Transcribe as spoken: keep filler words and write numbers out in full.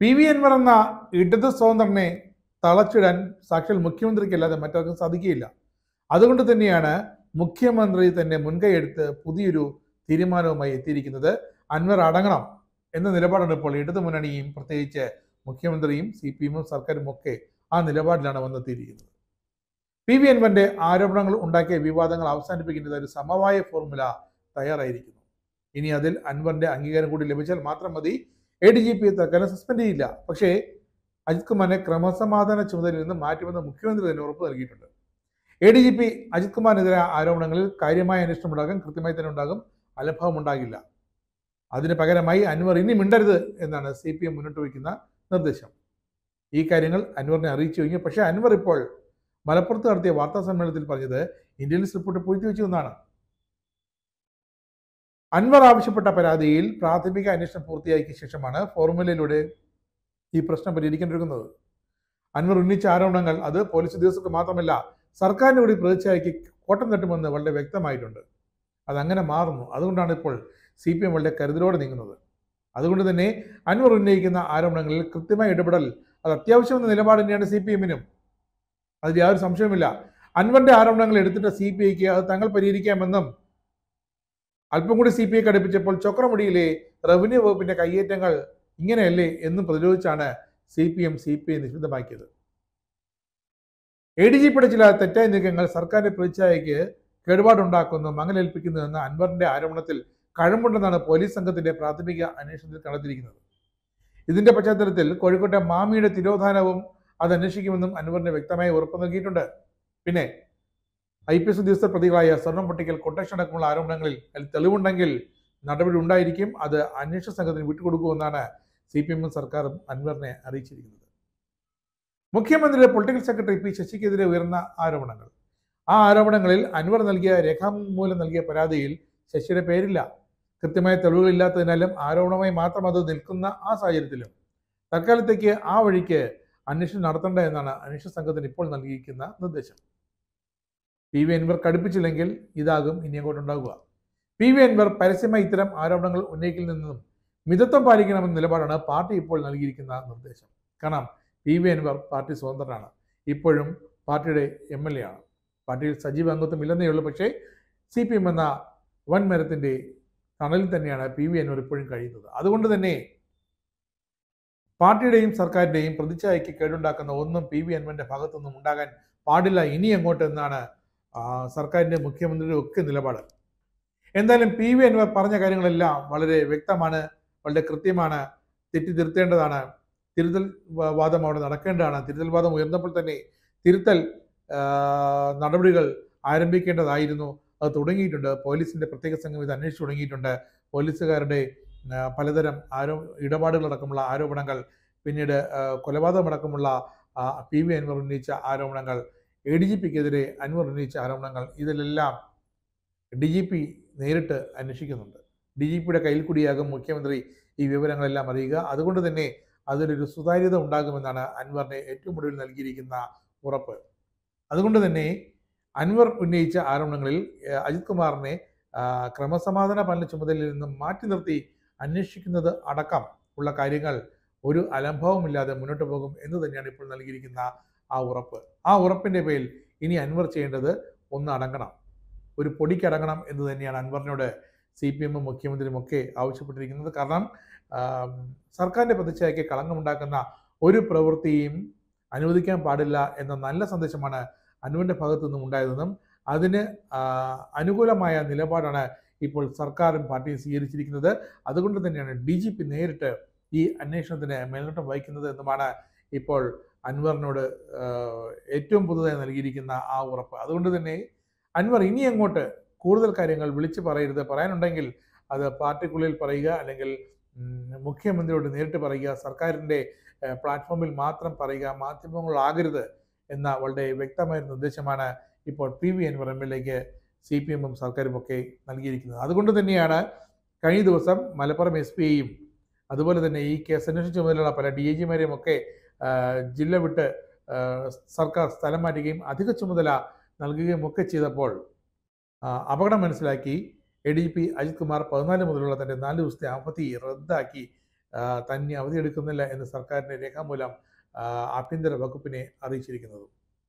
P V Anwar എന്ന ഇടത് സ്വതന്ത്രനെ തളച്ചിടാൻ സാക്ഷാൽ മുഖ്യമന്ത്രിക്കല്ലാതെ മറ്റാർക്കും സാധിക്കുകയില്ല. അതുകൊണ്ട് തന്നെയാണ് മുഖ്യമന്ത്രി തന്നെ മുൻകൈയെടുത്ത് പുതിയൊരു തീരുമാനവുമായി എത്തിയിരിക്കുന്നത്. അൻവർ അടങ്ങണം എന്ന നിലപാടാണ് ഇപ്പോൾ ഇടതു മുന്നണിയും പ്രത്യേകിച്ച് മുഖ്യമന്ത്രിയും സി പി എമ്മും സർക്കാരും ഒക്കെ ആ നിലപാടിലാണ് വന്നെത്തിയിരിക്കുന്നത്. പി വി അൻവറിന്റെ ആരോപണങ്ങൾ ഉണ്ടാക്കിയ വിവാദങ്ങൾ അവസാനിപ്പിക്കുന്നത് ഒരു സമവായ ഫോർമുല തയ്യാറായിരിക്കുന്നു. ഇനി അതിൽ അൻവറിന്റെ അംഗീകാരം കൂടി ലഭിച്ചാൽ മാത്രം മതി. എ ഡി ജി പി തൽക്കാലം സസ്പെൻഡ് ചെയ്യില്ല. പക്ഷേ അജിത് കുമാറിനെ ക്രമസമാധാന ചുമതലയിൽ നിന്ന് മാറ്റുമെന്ന് മുഖ്യമന്ത്രി തന്നെ ഉറപ്പ് നൽകിയിട്ടുണ്ട്. A D G P Ajith കുമാറിനെതിരെ ആരോപണങ്ങളിൽ കാര്യമായ അന്വേഷണം ഉണ്ടാകും, കൃത്യമായി തന്നെ ഉണ്ടാകും, അലംഭാവം ഉണ്ടാകില്ല. അതിന് പകരമായി അൻവർ ഇനി മിണ്ടരുത് എന്നാണ് സി പി എം മുന്നോട്ട് വയ്ക്കുന്ന നിർദ്ദേശം. ഈ കാര്യങ്ങൾ അൻവറിനെ അറിയിച്ചു കഴിഞ്ഞു. പക്ഷേ അൻവർ ഇപ്പോൾ മലപ്പുറത്ത് നടത്തിയ വാർത്താ സമ്മേളനത്തിൽ പറഞ്ഞത് ഇന്റലിജൻസ് റിപ്പോർട്ട് പൂഴ്ത്തിവെച്ചു എന്നാണ്. അൻവർ ആവശ്യപ്പെട്ട പരാതിയിൽ പ്രാഥമിക അന്വേഷണം പൂർത്തിയാക്കിയ ശേഷമാണ് ഫോർമുലയിലൂടെ ഈ പ്രശ്നം പരിഹരിക്കേണ്ടിരിക്കുന്നത്. അൻവർ ഉന്നയിച്ച ആരോപണങ്ങൾ അത് പോലീസ് ഉദ്യോഗസ്ഥർക്ക് മാത്രമല്ല സർക്കാരിനെ കൂടി പ്രതിച്ഛായക്ക് കോട്ടം തട്ടുമെന്ന് വളരെ വ്യക്തമായിട്ടുണ്ട്. അതങ്ങനെ മാറുന്നു. അതുകൊണ്ടാണ് ഇപ്പോൾ സി പി എം വളരെ കരുതലോടെ നീങ്ങുന്നത്. അതുകൊണ്ട് തന്നെ അൻവർ ഉന്നയിക്കുന്ന ആരോപണങ്ങളിൽ കൃത്യമായ ഇടപെടൽ അത് അത്യാവശ്യമെന്ന നിലപാട് തന്നെയാണ് സി പി എമ്മിനും. അതിൽ യാതൊരു സംശയവുമില്ല. അൻവറിന്റെ ആരോപണങ്ങൾ എടുത്തിട്ട് സി പി ഐക്ക് അത് തങ്ങൾ പരിഹരിക്കാമെന്നും അല്പം കൂടി സി പി ഐ കടുപ്പിച്ചപ്പോൾ ചൊക്രമുടിയിലെ റവന്യൂ വകുപ്പിന്റെ കയ്യേറ്റങ്ങൾ ഇങ്ങനെയല്ലേ എന്നും പ്രതിരോധിച്ചാണ് C P M C P I നിഷിദ്ധമാക്കിയത്. എ ഡി ജി പിയുടെ ചില തെറ്റായ നീക്കങ്ങൾ സർക്കാരിന്റെ പ്രതിച്ഛായയ്ക്ക് കേടുപാടുണ്ടാക്കുന്നു, മങ്ങലേൽപ്പിക്കുന്നു എന്ന അൻവറിന്റെ ആരോപണത്തിൽ കഴമ്പുണ്ടെന്നാണ് പോലീസ് സംഘത്തിന്റെ പ്രാഥമിക അന്വേഷണത്തിൽ കണ്ടെത്തിയിരിക്കുന്നത്. ഇതിന്റെ പശ്ചാത്തലത്തിൽ കോഴിക്കോട്ടെ മാമിയുടെ തിരോധാനവും അത് അന്വേഷിക്കുമെന്നും അൻവറിന് വ്യക്തമായി ഉറപ്പ് നൽകിയിട്ടുണ്ട്. പിന്നെ ഐ പി എസ് ഉദ്യോഗസ്ഥർ പ്രതികളായ സ്വർണം പൊട്ടിക്കൽ, കൊട്ടേഷൻ അടക്കമുള്ള ആരോപണങ്ങളിൽ തെളിവുണ്ടെങ്കിൽ നടപടി ഉണ്ടായിരിക്കും. അത് അന്വേഷണ സംഘത്തിന് വിട്ടുകൊടുക്കുമെന്നാണ് സി പി എമ്മും സർക്കാരും അൻവറിനെ അറിയിച്ചിരിക്കുന്നത്. മുഖ്യമന്ത്രിയുടെ പൊളിറ്റിക്കൽ സെക്രട്ടറി പി ശശിക്കെതിരെ ഉയർന്ന ആരോപണങ്ങൾ. ആ ആരോപണങ്ങളിൽ അൻവർ നൽകിയ രേഖാമൂലം നൽകിയ പരാതിയിൽ ശശിയുടെ പേരില്ല. കൃത്യമായ തെളിവുകളില്ലാത്തതിനാലും ആരോപണമായി മാത്രം അത് നിൽക്കുന്ന ആ സാഹചര്യത്തിലും തൽക്കാലത്തേക്ക് ആ വഴിക്ക് അന്വേഷണം നടത്തേണ്ട എന്നാണ് അന്വേഷണ സംഘത്തിന് ഇപ്പോൾ നൽകിയിരിക്കുന്ന നിർദ്ദേശം. പി വി അൻവർ കടുപ്പിച്ചില്ലെങ്കിൽ ഇതാകും ഇനി അങ്ങോട്ടുണ്ടാകുക. പി വി അൻവർ പരസ്യമായി ഇത്തരം ആരോപണങ്ങൾ ഉന്നയിക്കിൽ നിന്നും മിതത്വം പാലിക്കണമെന്ന നിലപാടാണ് പാർട്ടി ഇപ്പോൾ നൽകിയിരിക്കുന്ന നിർദ്ദേശം. കാരണം പി വി അൻവർ പാർട്ടി സ്വതന്ത്രനാണ്, ഇപ്പോഴും പാർട്ടിയുടെ എം എൽ എ ആണ്. പാർട്ടിയിൽ സജീവ അംഗത്വം ഇല്ലെന്നേ ഉള്ളൂ. പക്ഷേ സി പി എം എന്ന വൻമരത്തിൻ്റെ തണലിൽ തന്നെയാണ് പി വി അൻവർ ഇപ്പോഴും കഴിയുന്നത്. അതുകൊണ്ട് തന്നെ പാർട്ടിയുടെയും സർക്കാരിൻ്റെയും പ്രതിച്ഛായയ്ക്ക് കേടുണ്ടാക്കുന്ന ഒന്നും പി വി അൻവറിൻ്റെ ഭാഗത്തുനിന്നും ഉണ്ടാകാൻ പാടില്ല ഇനി അങ്ങോട്ട് എന്നാണ് സർക്കാരിൻ്റെ മുഖ്യമന്ത്രിയുടെ ഒക്കെ നിലപാട്. എന്തായാലും പി വി അൻവർ പറഞ്ഞ കാര്യങ്ങളെല്ലാം വളരെ വ്യക്തമാണ്, വളരെ കൃത്യമാണ്, തെറ്റിതിരുത്തേണ്ടതാണ്. തിരുത്തൽ വാദം അവിടെ നടക്കേണ്ടതാണ്. തിരുത്തൽ വാദം ഉയർന്നപ്പോൾ തന്നെ തിരുത്തൽ നടപടികൾ ആരംഭിക്കേണ്ടതായിരുന്നു. അത് തുടങ്ങിയിട്ടുണ്ട്. പോലീസിൻ്റെ പ്രത്യേക സംഘം ഇത് അന്വേഷിച്ചു തുടങ്ങിയിട്ടുണ്ട്. പോലീസുകാരുടെ പലതരം ആരോ ഇടപാടുകളടക്കമുള്ള ആരോപണങ്ങൾ, പിന്നീട് കൊലപാതകമടക്കമുള്ള പി വി അൻവർ ഉന്നയിച്ച ആരോപണങ്ങൾ, എ ഡി ജി പിക്കെതിരെ അൻവർ ഉന്നയിച്ച ആരോപണങ്ങൾ, ഇതിലെല്ലാം ഡി ജി പി നേരിട്ട് അന്വേഷിക്കുന്നുണ്ട്. ഡി ജി പിയുടെ കയ്യിൽ കൂടിയാകും മുഖ്യമന്ത്രി ഈ വിവരങ്ങളെല്ലാം അറിയുക. അതുകൊണ്ട് തന്നെ അതിലൊരു സുതാര്യത ഉണ്ടാകുമെന്നാണ് അൻവറിനെ ഏറ്റവും ഒടുവിൽ നൽകിയിരിക്കുന്ന ഉറപ്പ്. അതുകൊണ്ട് തന്നെ അൻവർ ഉന്നയിച്ച ആരോപണങ്ങളിൽ അജിത് കുമാറിനെ ക്രമസമാധാന പാലന ചുമതലയിൽ നിന്നും മാറ്റി നിർത്തി അന്വേഷിക്കുന്നത് അടക്കം ഉള്ള കാര്യങ്ങൾ ഒരു അലംഭാവമില്ലാതെ മുന്നോട്ട് പോകും എന്ന് തന്നെയാണ് ഇപ്പോൾ നൽകിയിരിക്കുന്ന ആ ഉറപ്പ്. ആ ഉറപ്പിൻ്റെ പേരിൽ ഇനി അൻവർ ചെയ്യേണ്ടത് ഒന്ന് അടങ്ങണം, ഒരു പൊടിക്കടങ്ങണം എന്ന് തന്നെയാണ് അൻവറിനോട് സി പി എമ്മും മുഖ്യമന്ത്രിയും ഒക്കെ ആവശ്യപ്പെട്ടിരിക്കുന്നത്. കാരണം സർക്കാരിൻ്റെ പ്രതിച്ഛായയ്ക്ക് കളങ്കമുണ്ടാക്കുന്ന ഒരു പ്രവൃത്തിയും അനുവദിക്കാൻ പാടില്ല എന്ന നല്ല സന്ദേശമാണ് അൻവറിൻ്റെ ഭാഗത്തു നിന്നും ഉണ്ടായതെന്നും അതിന് അനുകൂലമായ നിലപാടാണ് ഇപ്പോൾ സർക്കാരും പാർട്ടിയും സ്വീകരിച്ചിരിക്കുന്നത്. അതുകൊണ്ട് തന്നെയാണ് ഡി ജി പി നേരിട്ട് ഈ അന്വേഷണത്തിന് മേൽനോട്ടം വഹിക്കുന്നത് എന്നുമാണ് ഇപ്പോൾ അൻവറിനോട് ഏറ്റവും പുതുതായി നൽകിയിരിക്കുന്ന ആ ഉറപ്പ്. അതുകൊണ്ട് തന്നെ അൻവർ ഇനി അങ്ങോട്ട് കൂടുതൽ കാര്യങ്ങൾ വിളിച്ചു പറയരുത്, പറയാനുണ്ടെങ്കിൽ അത് പാർട്ടിക്കുള്ളിൽ പറയുക, അല്ലെങ്കിൽ മുഖ്യമന്ത്രിയോട് നേരിട്ട് പറയുക, സർക്കാരിൻ്റെ പ്ലാറ്റ്ഫോമിൽ മാത്രം പറയുക, മാധ്യമങ്ങളാകരുത് എന്ന വളരെ വ്യക്തമായ നിർദ്ദേശമാണ് ഇപ്പോൾ P V Anvar M L എക്ക് സി പി എമ്മും സർക്കാരും ഒക്കെ നൽകിയിരിക്കുന്നത്. അതുകൊണ്ട് തന്നെയാണ് കഴിഞ്ഞ ദിവസം മലപ്പുറം എസ് പിയെയും അതുപോലെ തന്നെ ഈ കേസ് അന്വേഷണ ചുമതലയുള്ള പല ഡി ഐ ജിമാരെയും ഒക്കെ ജില്ല വിട്ട് സർക്കാർ സ്ഥലം മാറ്റുകയും അധിക ചുമതല നൽകുകയും ഒക്കെ ചെയ്തപ്പോൾ അപകടം മനസ്സിലാക്കി A D G P Ajith Kumar പതിനാല് മുതലുള്ള തൻ്റെ നാല് ദിവസത്തെ അവധി റദ്ദാക്കി തന്നെ അവധിയെടുക്കുന്നില്ല എന്ന് സർക്കാരിൻ്റെ രേഖാമൂലം ആഭ്യന്തര വകുപ്പിനെ അറിയിച്ചിരിക്കുന്നത്.